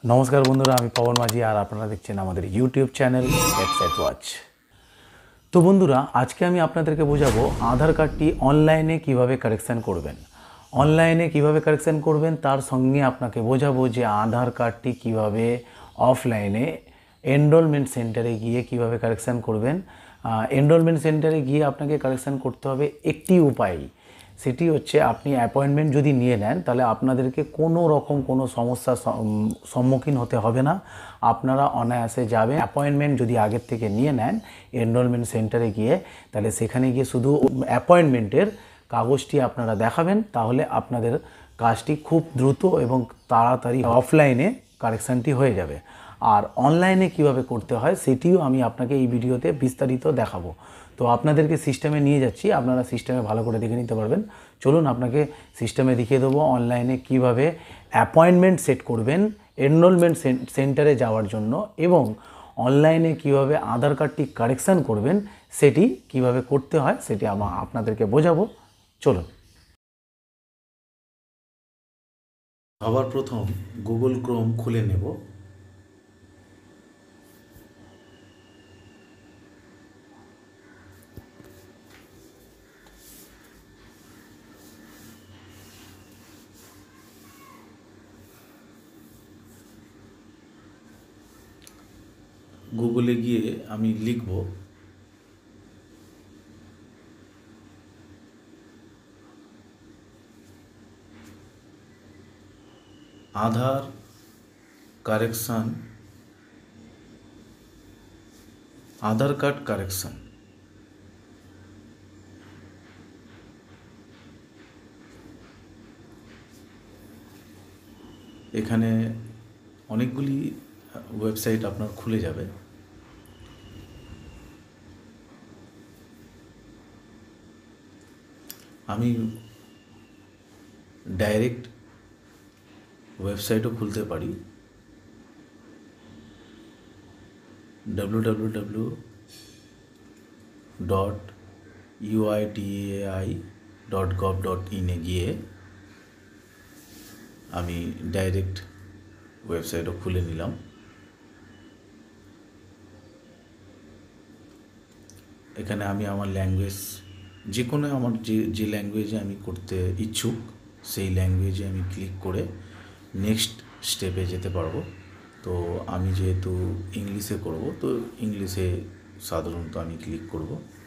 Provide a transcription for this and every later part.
নমস্কার বন্ধুরা, আমি পবন মাঝি আর আপনারা দেখছেন আমাদের ইউটিউব চ্যানেল এক্সাইট ওয়াচ। তো বন্ধুরা, আজকে আমি আপনাদেরকে বোঝাবো আধার কার্ডটি অনলাইনে কিভাবে কারেকশান করবেন। অনলাইনে কিভাবে কারেকশান করবেন তার সঙ্গে আপনাকে বোঝাবো যে আধার কার্ডটি কিভাবে অফলাইনে এনরোলমেন্ট সেন্টারে গিয়ে কিভাবে কারেকশান করবেন। এনরোলমেন্ট সেন্টারে গিয়ে আপনাকে কারেকশান করতে হবে একটি উপায়, সেটি হচ্ছে আপনি অ্যাপয়েন্টমেন্ট যদি নিয়ে নেন তাহলে আপনাদেরকে কোনো রকম কোনো সমস্যার সম্মুখীন হতে হবে না, আপনারা অনায়াসে যাবেন। অ্যাপয়েন্টমেন্ট যদি আগের থেকে নিয়ে নেন এনরোলমেন্ট সেন্টারে গিয়ে, তাহলে সেখানে গিয়ে শুধু অ্যাপয়েন্টমেন্টের কাগজটি আপনারা দেখাবেন, তাহলে আপনাদের কাজটি খুব দ্রুত এবং তাড়াতাড়ি অফলাইনে কারেকশানটি হয়ে যাবে। আর অনলাইনে কিভাবে করতে হয় সেটিও আমি আপনাকে এই ভিডিওতে বিস্তারিত দেখাবো। তো আপনাদেরকে সিস্টেমে নিয়ে যাচ্ছি, আপনারা সিস্টেমে ভালো করে দেখে নিতে পারবেন। চলুন আপনাকে সিস্টেমে দেখিয়ে দেবো অনলাইনে কিভাবে অ্যাপয়েন্টমেন্ট সেট করবেন এনরোলমেন্ট সেন্টারে যাওয়ার জন্য, এবং অনলাইনে কিভাবে আধার কার্ডটি কারেকশান করবেন সেটি কিভাবে করতে হয় সেটি আপনাদেরকে বোঝাবো। চলুন। সবার প্রথম গুগল ক্রোম খুলে নেব। গুগলে গিয়ে আমি লিখব Aadhaar correction, Aadhaar card correction. এখানে অনেকগুলি ওয়েবসাইট আপনার খুলে যাবে। আমি ডাইরেক্ট ওয়েবসাইটও খুলতে পারি, www.uitai.gov.in এ গিয়ে আমি ডাইরেক্ট ওয়েবসাইটও খুলে নিলাম। এখানে আমি আমার ল্যাঙ্গুয়েজ, যে কোনো আমার যে ল্যাঙ্গুয়েজে আমি করতে ইচ্ছুক সেই ল্যাঙ্গুয়েজে আমি ক্লিক করে নেক্সট স্টেপে যেতে পারবো। তো আমি যেহেতু ইংলিশে করব, তো ইংলিশে সাধারণত আমি ক্লিক করব।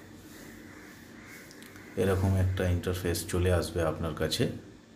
এরকম একটা ইন্টারফেস চলে আসবে আপনার কাছে।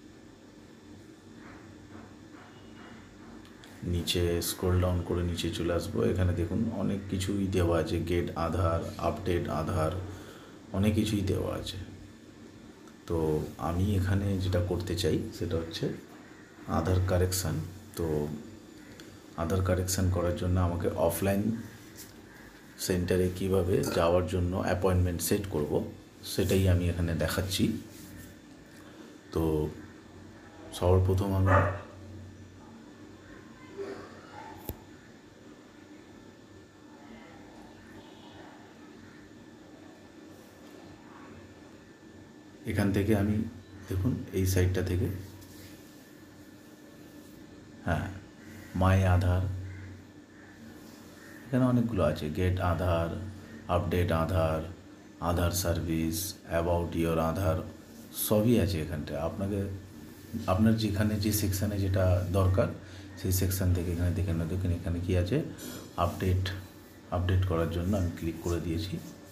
নিচে স্ক্রল ডাউন করে নিচে চলে আসবো। এখানে দেখুন অনেক কিছুই দেওয়া আছে, গেট আধার, আপডেট আধার, অনেক কিছুই দেওয়া আছে। তো আমি এখানে যেটা করতে চাই সেটা হচ্ছে আধার কারেকশান। তো আধার কারেকশান করার জন্য আমাকে অফলাইন সেন্টারে কিভাবে যাওয়ার জন্য অ্যাপয়েন্টমেন্ট সেট করব সেটাই আমি এখানে দেখাচ্ছি। তো সর্বপ্রথম আমি এখান থেকে আমি দেখুন এই সাইটটা থেকে, হ্যাঁ, মাই আধার, এখানে অনেকগুলো আছে, get Aadhaar, update Aadhaar, Aadhaar service, about your Aadhaar, সবই আছে এখানটা। আপনার যেখানে যে সেকশানে যেটা দরকার সেই সেকশান থেকে এখানে দেখে না। দেখুন এখানে কি আছে, আপডেট করার জন্য আমি ক্লিক করে দিয়েছি।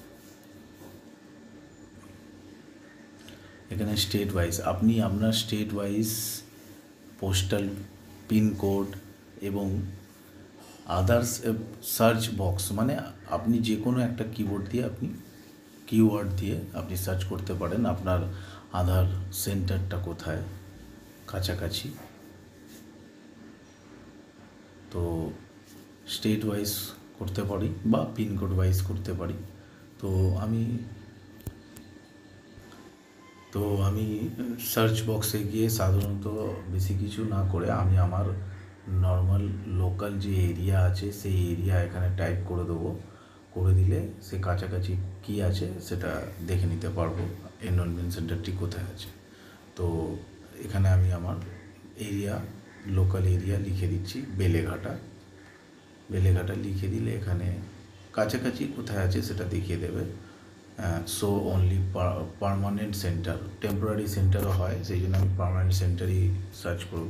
এখানে স্টেট ওয়াইজ আপনি আপনার স্টেট ওয়াইজ পোস্টাল পিনকোড এবং আদার্স সার্চ বক্স, মানে আপনি যে কোনো একটা কিওয়ার্ড দিয়ে আপনি সার্চ করতে পারেন আপনার আধার সেন্টারটা কোথায় কাছাকাছি। তো স্টেট ওয়াইজ করতে পারি বা পিনকোড ওয়াইজ করতে পারি। তো আমি সার্চ বক্সে গিয়ে সাধারণত বেশি কিছু না করে আমি আমার নর্মাল লোকাল যে এরিয়া আছে সেই এরিয়া এখানে টাইপ করে দেবো। করে দিলে সে কাছাকাছি কী আছে সেটা দেখে নিতে পারবো, এনরোলমেন্ট সেন্টারটি কোথায় আছে। তো এখানে আমি আমার এরিয়া লোকাল এরিয়া লিখে দিচ্ছি বেলেঘাটা। বেলেঘাটা লিখে দিলে এখানে কাছাকাছি কোথায় আছে সেটা দেখিয়ে দেবে। Show only permanent centre, temporary সেন্টারও হয়, সেই জন্য আমি পার্মানেন্ট সেন্টারই সার্চ করব।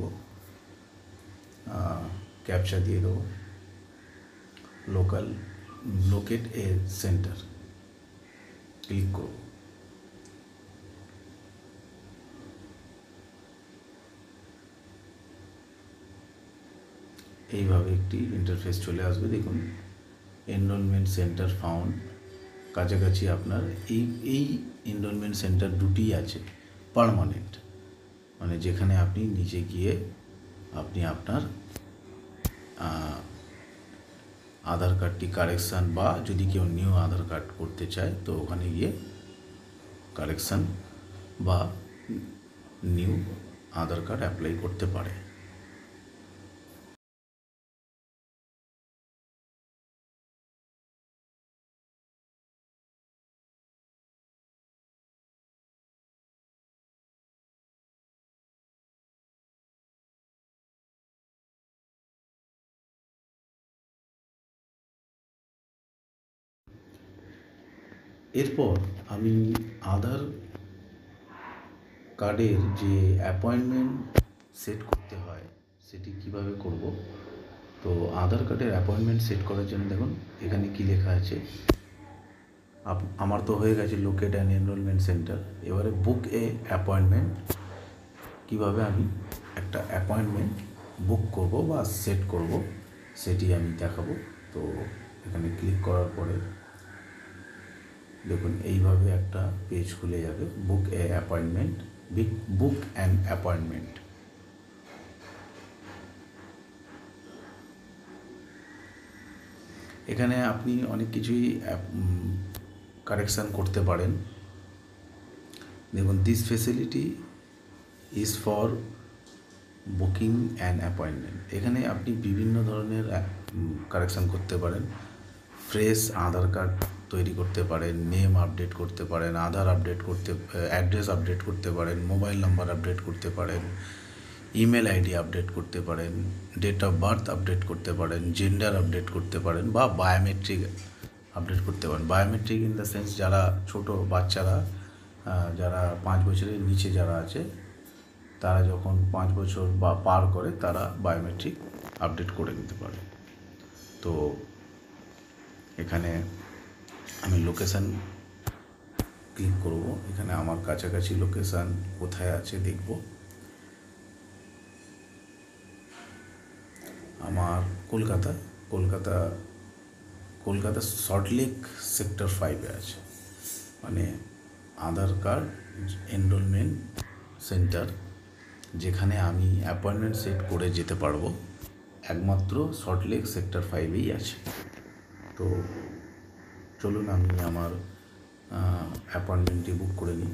ক্যাপচা দিয়ে দেবো, লোকেট এ সেন্টার ক্লিক করব। এইভাবে একটি ইন্টারফেস চলে আসবে। দেখুন এনরোলমেন্ট সেন্টার ফাউন্ড, কাছাকাছি আপনার এই এনরোলমেন্ট সেন্টার দুটিই আছে পার্মানেন্ট, মানে যেখানে আপনি নিজে গিয়ে আপনি আপনার আধার কার্ডটি কারেকশান, বা যদি কেউ নিউ আধার কার্ড করতে চায় তো ওখানে গিয়ে কারেকশান বা নিউ আধার কার্ড অ্যাপ্লাই করতে পারে। এরপর আমি আধার কার্ডের যে অ্যাপয়েন্টমেন্ট সেট করতে হয় সেটি কিভাবে করব। তো আধার কার্ডের অ্যাপয়েন্টমেন্ট সেট করার জন্য দেখুন এখানে কি লেখা আছে, আমার তো হয়ে গেছে লোকেট অ্যান্ড এনরোলমেন্ট সেন্টার। এবারে বুক এ অ্যাপয়েন্টমেন্ট, কীভাবে আমি একটা অ্যাপয়েন্টমেন্ট বুক করব বা সেট করব সেটি আমি দেখাবো। তো এখানে ক্লিক করার পরে দেখুন এইভাবে একটা পেজ খুলে যাবে, book a appointment, book and appointment. এখানে আপনি অনেক কিছুই কারেকশান করতে পারেন। দেখুন this facility is for booking and appointment. এখানে আপনি বিভিন্ন ধরনের কারেকশান করতে পারেন। ফ্রেশ আধার কার্ড তৈরি করতে পারেন, নেম আপডেট করতে পারেন, আধার আপডেট করতে, অ্যাড্রেস আপডেট করতে পারেন, মোবাইল নাম্বার আপডেট করতে পারেন, ইমেল আইডি আপডেট করতে পারেন, ডেট অফ বার্থ আপডেট করতে পারেন, জেন্ডার আপডেট করতে পারেন, বা বায়োমেট্রিক আপডেট করতে পারেন। বায়োমেট্রিক ইন দ্য সেন্স যারা ছোটো বাচ্চারা, যারা 5 বছরের নিচে যারা আছে, তারা যখন 5 বছর বা পার করে তারা বায়োমেট্রিক আপডেট করে নিতে পারে। তো এখানে আমি লোকেশান ক্লিক করব, এখানে আমার কাছাকাছি লোকেশান কোথায় আছে দেখব। আমার কলকাতা সল্টলেক সেক্টর 5-এ আছে, মানে আধার কার্ড এনরোলমেন্ট সেন্টার, যেখানে আমি অ্যাপয়েন্টমেন্ট সেট করে যেতে পারবো, একমাত্র সল্টলেক সেক্টর 5-এই আছে। তো চলুন আমি আমার অ্যাপয়েন্টমেন্টটি বুক করে নিই।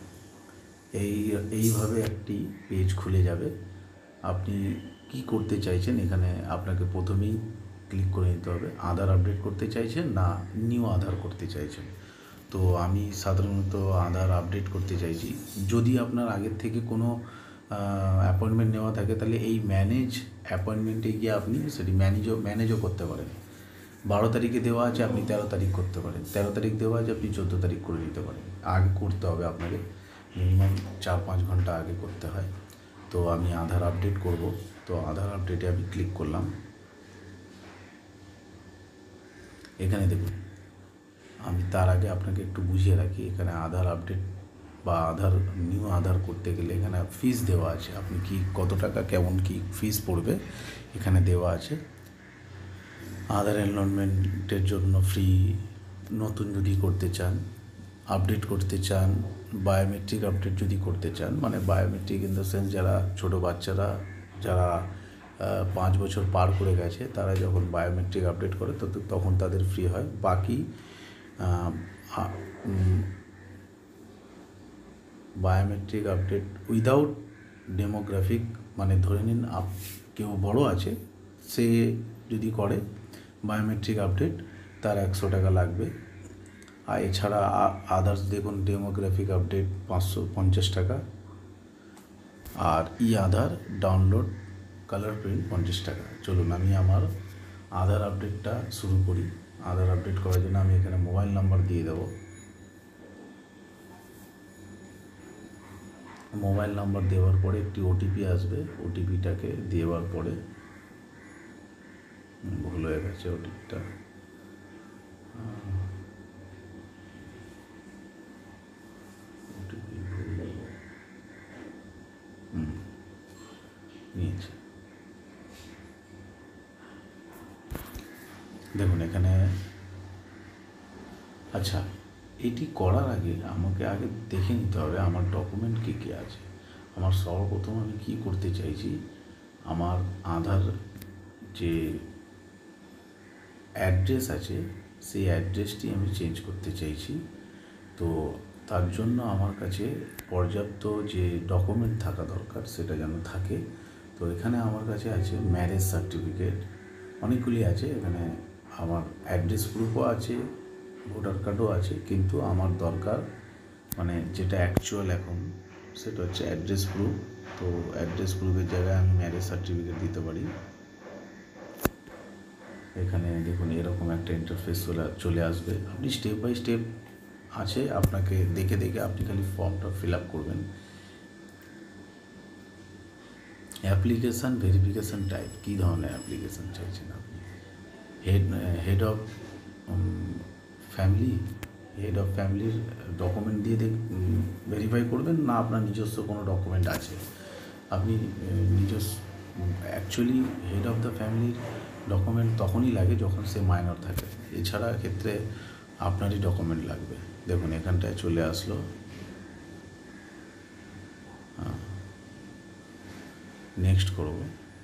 এইভাবে একটি পেজ খুলে যাবে। আপনি কি করতে চাইছেন, এখানে আপনাকে প্রথমেই ক্লিক করে নিতে হবে। আধার আপডেট করতে চাইছেন না নিউ আধার করতে চাইছেন। তো আমি সাধারণত আধার আপডেট করতে চাইছি। যদি আপনার আগের থেকে কোনো অ্যাপয়েন্টমেন্ট নেওয়া থাকে তাহলে এই ম্যানেজ অ্যাপয়েন্টমেন্টে গিয়ে আপনি সেটি ম্যানেজও করতে পারেন। 12 তারিখে দেওয়া আছে, আপনি 13 তারিখ করতে পারেন। 13 তারিখ দেওয়া আছে, আপনি 14 তারিখ করে নিতে পারেন। আগে করতে হবে আপনাকে, মিনিমাম 4-5 ঘন্টা আগে করতে হয়। তো আমি আধার আপডেট করব। তো আধার আপডেটে আমি ক্লিক করলাম। এখানে দেখুন, আমি তার আগে আপনাকে একটু বুঝিয়ে রাখি, এখানে আধার আপডেট বা নিউ আধার করতে গেলে এখানে ফিস দেওয়া আছে। আপনি কি কত টাকা কেমন কি ফিস পড়বে এখানে দেওয়া আছে। আধার এনরোলমেন্টের জন্য ফ্রি, নতুন যদি করতে চান, আপডেট করতে চান, বায়োমেট্রিক আপডেট যদি করতে চান, মানে বায়োমেট্রিক ইন দ্য সেন্স যারা ছোটো বাচ্চারা যারা 5 বছর পার করে গেছে তারা যখন বায়োমেট্রিক আপডেট করে তখন তাদের ফ্রি হয়। বাকি বায়োমেট্রিক আপডেট উইদাউট ডেমোগ্রাফিক, মানে ধরে নিন কেউ বড় আছে, সে যদি করে বায়োমেট্রিক আপডেট তার 100 টাকা লাগবে। আর এছাড়া আদার্স দেখুন ডেমোগ্রাফিক আপডেট 550 টাকা, আর e Aadhaar download colour print 50 টাকা। চলুন আমি আমার আধার আপডেটটা শুরু করি। আধার আপডেট করার জন্য আমি এখানে মোবাইল নাম্বার দিয়ে দেবো। মোবাইল নাম্বার দেওয়ার পরে একটি ওটিপি আসবে, ওটিপিটাকে দেওয়ার পরে ভুল হয়ে গেছে ওটিপিটা, ওটিপি নিয়েছে। দেখুন এখানে, আচ্ছা এটি করার আগে আমাকে আগে দেখে নিতে হবে আমার ডকুমেন্ট কী কী আছে। আমার সর্বপ্রথম আমি কী করতে চাইছি, আমার আধার যে অ্যাড্রেস আছে সেই অ্যাড্রেসটি আমি চেঞ্জ করতে চাইছি। তো তার জন্য আমার কাছে পর্যাপ্ত যে ডকুমেন্ট থাকা দরকার সেটা যেন থাকে। তো এখানে আমার কাছে আছে ম্যারেজ সার্টিফিকেট, অনেকগুলি আছে। এখানে আমার অ্যাড্রেস প্রুফও আছে, ভোটার কার্ডও আছে, কিন্তু আমার দরকার মানে যেটা অ্যাকচুয়াল এখন সেটা হচ্ছে অ্যাড্রেস প্রুফ। তো অ্যাড্রেস প্রুফের জায়গায় আমি ম্যারেজ সার্টিফিকেট দিতে পারি। এখানে দেখুন এরকম একটা ইন্টারফেস চলে আসবে। আপনি স্টেপ বাই স্টেপ আছে, আপনাকে দেখে দেখে আপনি খালি ফর্মটা ফিল আপ করবেন। অ্যাপ্লিকেশান ভেরিফিকেশান টাইপ, কী ধরনের অ্যাপ্লিকেশান চাইছেন আপনি? Head of family, head of ফ্যামিলির ডকুমেন্ট দিয়ে ভেরিফাই করবেন, না আপনার নিজস্ব কোনো ডকুমেন্ট আছে? আপনি নিজস্ব, অ্যাকচুয়ালি হেড অফ দ্য ফ্যামিলির ডকুমেন্ট তখনই লাগে যখন সে মাইনর থাকে, এছাড়া ক্ষেত্রে আপনারই ডকুমেন্ট লাগবে। দেখুন এখানটায় চলে আসলো, নেক্সট করব।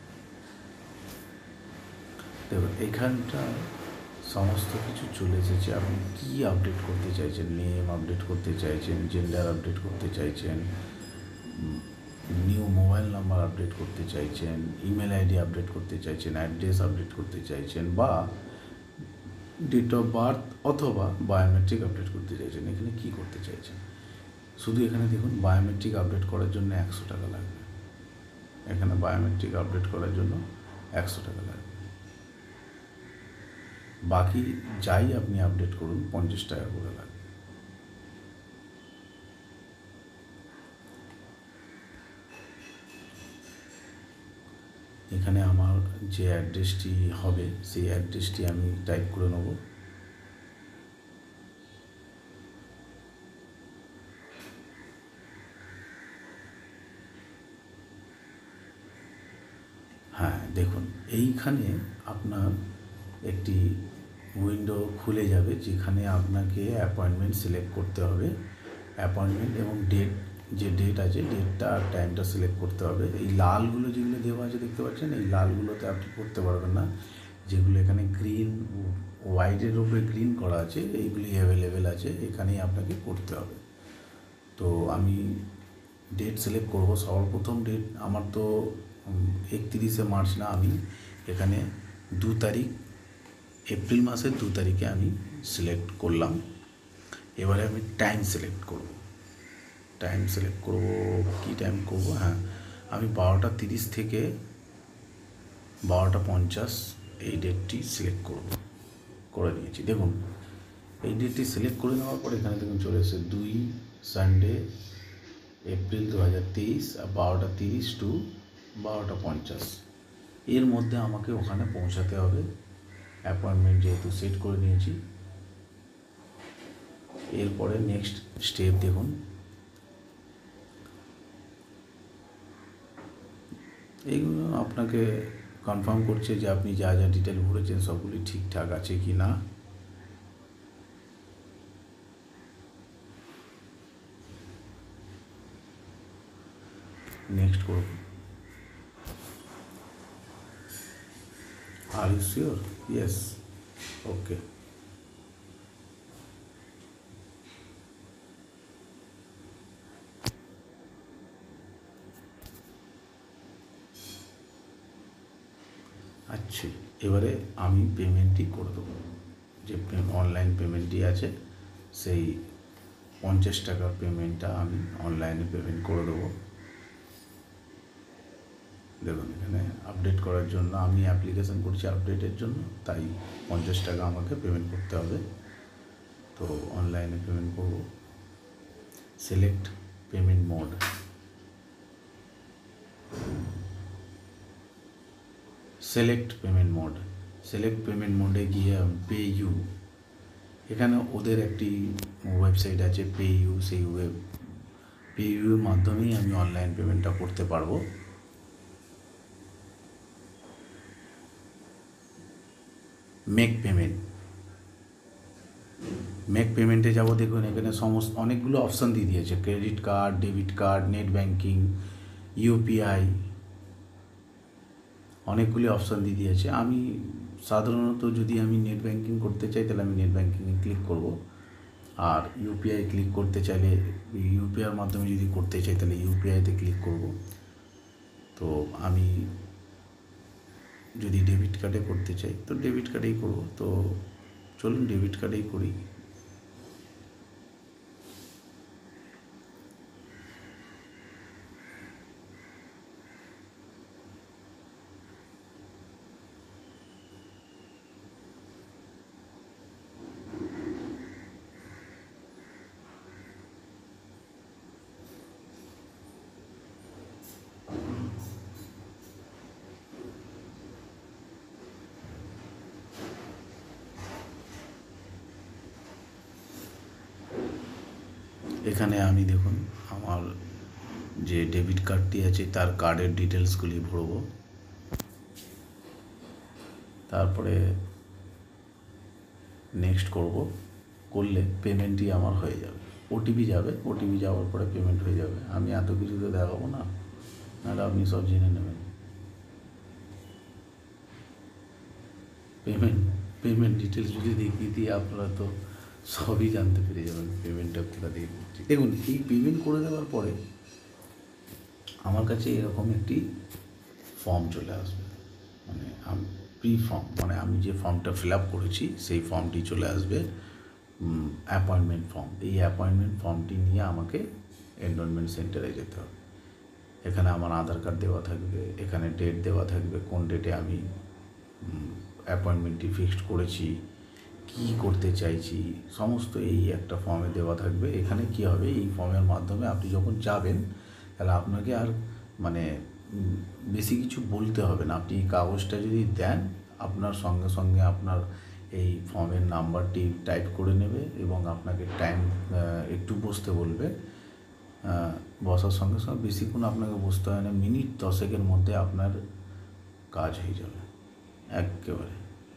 দেখুন এখানটা সমস্ত কিছু চলে এসেছে। আপনি কী আপডেট করতে চাইছেন? নেম আপডেট করতে চাইছেন, জেন্ডার আপডেট করতে চাইছেন, নিউ মোবাইল নাম্বার আপডেট করতে চাইছেন, ইমেল আইডি আপডেট করতে চাইছেন, অ্যাড্রেস আপডেট করতে চাইছেন, বা ডেট অফ বার্থ অথবা বায়োমেট্রিক আপডেট করতে চাইছেন। এখানে কী করতে চাইছেন? শুধু এখানে দেখুন বায়োমেট্রিক আপডেট করার জন্য 100 টাকা লাগবে। এখানে বায়োমেট্রিক আপডেট করার জন্য 100 টাকা লাগবে। বাকি যাই আপনি আপডেট করুন 50 টাকা করে লাগবে। এখানে আমার যে অ্যাড্রেসটি হবে সেই অ্যাড্রেসটি আমি টাইপ করে নেব। হ্যাঁ দেখুন এইখানে আপনার একটি উইন্ডো খুলে যাবে যেখানে আপনাকে অ্যাপয়েন্টমেন্ট সিলেক্ট করতে হবে। অ্যাপয়েন্টমেন্ট এবং ডেট, যে ডেট আছে ডেটটা আর টাইমটা সিলেক্ট করতে হবে। এই লালগুলো যেগুলো দেওয়া আছে দেখতে পাচ্ছেন, এই লালগুলোতে আপনি করতে পারবেন না। যেগুলো এখানে গ্রিন, হোয়াইটের উপরে গ্রিন করা আছে, এইগুলি অ্যাভেলেবেল আছে, এখানেই আপনাকে করতে হবে। তো আমি ডেট সিলেক্ট করব। সর্বপ্রথম ডেট আমার তো 31শে মার্চ না, আমি এখানে 2 তারিখ, এপ্রিল মাসের 2 তারিখে আমি সিলেক্ট করলাম। এবারে আমি টাইম সিলেক্ট করব। টাইম সিলেক্ট করব, কী টাইম করব? হ্যাঁ, আমি 12টা 30 থেকে 12টা 50 এই ডেটটি সিলেক্ট করে নিয়েছি। দেখুন এই ডেটটি সিলেক্ট করে নেওয়ার পর এখানে দেখুন চলে এসেছে 2 সানডে এপ্রিল 2023 আর 12টা 30 টু 12টা 50 এর মধ্যে আমাকে ওখানে পৌঁছাতে হবে। অ্যাপয়েন্টমেন্ট যেহেতু সেট করে নিয়েছি, এরপরে নেক্সট স্টেপ দেখুন। এইগুলো আপনাকে কনফার্ম করছে যে আপনি যা যা ডিটেল ভরেছেন সবগুলি ঠিকঠাক আছে কি না। নেক্সট করুন। আর ইউ শিওর? Yes, okay. আচ্ছা, এবারে আমি পেমেন্টই করে দেবো। যে অনলাইন পেমেন্টই আছে সেই 50 টাকার পেমেন্টটা আমি অনলাইনে পেমেন্ট করে দেবো। দেখুন এখানে আপডেট করার জন্য আমি অ্যাপ্লিকেশন করছি আপডেটের জন্য, তাই 50 টাকা আমাকে পেমেন্ট করতে হবে। তো অনলাইনে পেমেন্ট করব। Select payment mode, select payment মোডে গিয়ে পে ইউ, এখানে ওদের একটি ওয়েবসাইট আছে পে ইউ, সেই পে ইউর মাধ্যমেই আমি অনলাইন পেমেন্টটা করতে পারবো। মেক পেমেন্টে যাব। দেখুন এখানে সমস্ত অনেকগুলো অপশান দিয়ে দিয়েছে, credit card, debit card, net banking, UPI, অনেকগুলি অপশান দিয়ে দিয়েছে। আমি সাধারণত যদি আমি নেট ব্যাঙ্কিং করতে চাই তাহলে আমি নেট ব্যাঙ্কিংয়ে ক্লিক করব, আর ইউপিআই ক্লিক করতে চাইলে ইউপিআইয়ের মাধ্যমে যদি করতে চাই তাহলে ইউপিআইতে ক্লিক করব। তো আমি যদি ডেবিট কার্ডে করতে চাই তো ডেবিট কার্ডেই করব। তো চলুন ডেবিট কার্ডেই করি। এখানে আমি দেখুন আমার যে ডেবিট কার্ডটি আছে তার কার্ডের ডিটেলসগুলি ভরব, তারপরে নেক্সট করলে পেমেন্টই আমার হয়ে যাবে। ওটিপি যাবে, ওটিপি যাওয়ার পরে পেমেন্ট হয়ে যাবে। আমি এত কিছু তো দেখাবো না, নাহলে আপনি সব জেনে নেবেন। পেমেন্ট ডিটেলস যদি দেখিয়ে দিই আপনারা তো সবই জানতে পেরে যাবেন পেমেন্টটা কোথা থেকে করছি। দেখুন এই পেমেন্ট করে দেওয়ার পরে আমার কাছে এরকম একটি ফর্ম চলে আসবে, মানে ফর্ম, মানে আমি যে ফর্মটা ফিল আপ করেছি সেই ফর্মটি চলে আসবে, অ্যাপয়েন্টমেন্ট ফর্ম। এই অ্যাপয়েন্টমেন্ট ফর্মটি নিয়ে আমাকে এনরোলমেন্ট সেন্টারে যেতে হবে। এখানে আমার আধার কার্ড দেওয়া থাকবে, এখানে ডেট দেওয়া থাকবে, কোন ডেটে আমি অ্যাপয়েন্টমেন্টটি ফিক্সড করেছি, কি করতে চাইছি, সমস্ত এই একটা ফর্মে দেওয়া থাকবে। এখানে কি হবে, এই ফর্মের মাধ্যমে আপনি যখন যাবেন তাহলে আপনাকে আর মানে বেশি কিছু বলতে হবে না। আপনি এই কাগজটা যদি দেন আপনার সঙ্গে সঙ্গে আপনার এই ফর্মের নাম্বারটি টাইপ করে নেবে এবং আপনাকে টাইম একটু বসতে বলবে। বসার সঙ্গে সঙ্গে বেশিক্ষণ আপনাকে বসতে হয় না, মিনিট 10-এর মধ্যে আপনার কাজ হয়ে যাবে একেবারে।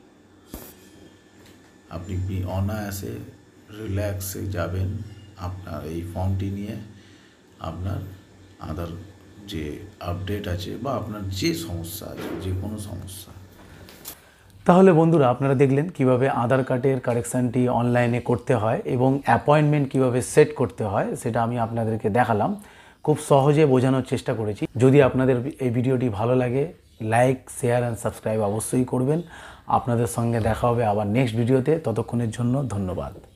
আপনি অনায়াসে রিল্যাক্সে যাবেন আপনার এই ফর্মটি নিয়ে, আপনার আধার যে আপডেট আছে বা আপনার যে সমস্যা আছে, যে কোনো সমস্যা। তাহলে বন্ধুরা আপনারা দেখলেন কিভাবে আধার কার্ডের কারেকশানটি অনলাইনে করতে হয় এবং অ্যাপয়েন্টমেন্ট কিভাবে সেট করতে হয় সেটা আমি আপনাদেরকে দেখালাম। খুব সহজে বোঝানোর চেষ্টা করেছি। যদি আপনাদের এই ভিডিওটি ভালো লাগে লাইক, শেয়ার অ্যান্ড সাবস্ক্রাইব অবশ্যই করবেন। আপনাদের সঙ্গে দেখা হবে আবার নেক্সট ভিডিওতে। ততক্ষণের জন্য ধন্যবাদ।